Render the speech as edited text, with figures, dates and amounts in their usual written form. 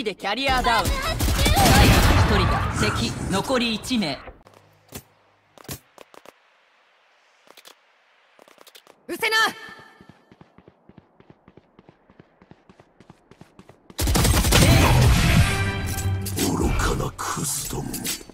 でキャリアダウン。最後の1人が敵。残り1名。うせな。 愚かなクズども。